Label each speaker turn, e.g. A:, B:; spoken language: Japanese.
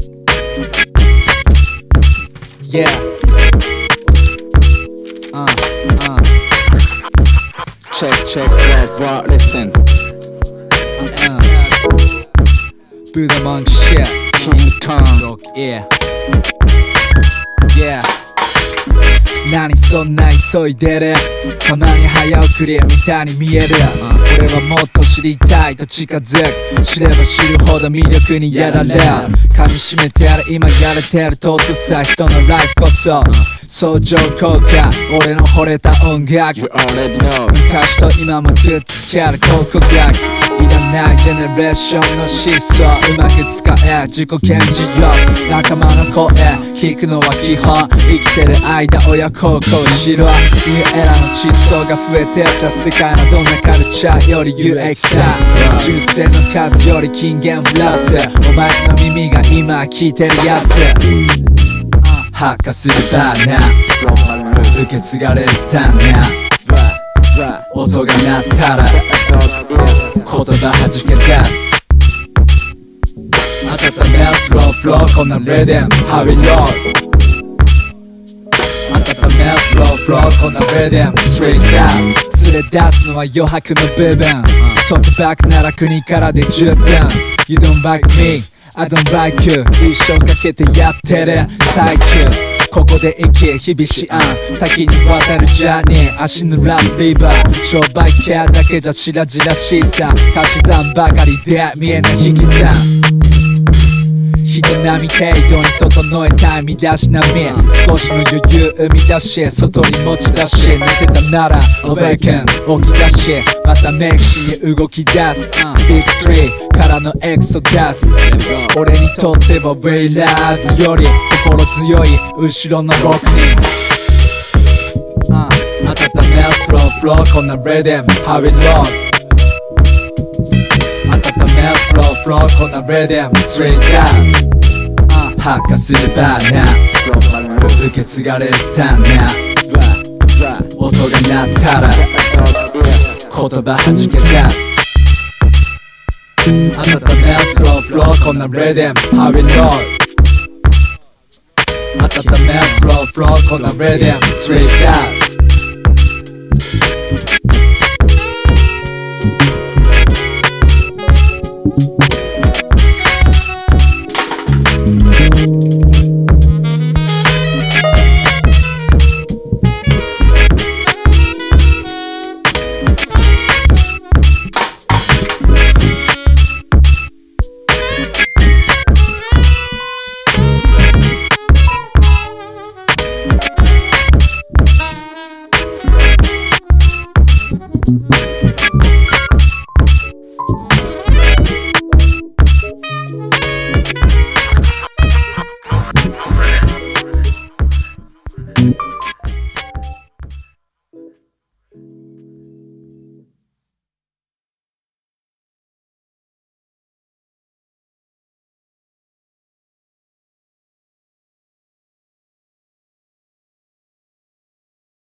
A: Yeah.
B: Check, what, listen.
A: Buddha Monk shit.
B: King Kong.
A: Dog, yeah. Yeah. 何そんな急いでる。たまに早送りみたいに見える。俺はもっと知りたいと近づく。知れば知るほど魅力にやられる。噛み締めてる今やれてる尊さ。人のライフこそ相乗効果。俺の惚れた音楽
B: You already know.
A: 昔と今もくっつける考古学。いらないジェネレーションの思想うまく使え自己顕示欲仲間の声聞くのは基本生きてる間親孝行しろニューエラの窒素が増えてった世界のどんなカルチャーより有益さ純正の数より金言プラスお前の耳が今聞いてるやつ発火するバーナー受け継がれるスタンナー音が鳴ったら言葉弾け出す温めるスローフローこのリデムハビロー温めるスローフローこのリデムストリートダウン連れ出すのは余白の部分ソフトバックなら国からで十分 You don't like me, I don't like you 一生かけてやってる最中ここで生き日々しあん多岐にわたるジャーニー足濡らすリバー商売系だけじゃ白々しいさ足し算ばかりで見えない引き算人並み程度に整えたい身だしなみ少しの余裕生み出し外に持ち出し寝てたなら Awaken 起き出しまたメイクしに動き出す Big 3からのエクソダス俺にとってはウェイラーズより心強い後ろの6人温めるスローフローこんなリデムハビロー温めるスローフローこんなリデムストリートダウン発火するバーナー受け継がれるスタンナー音が鳴ったら言葉弾け出す温めるスローフローこんなリデムハビロー温めるスローフローこんなリデムストリートダウン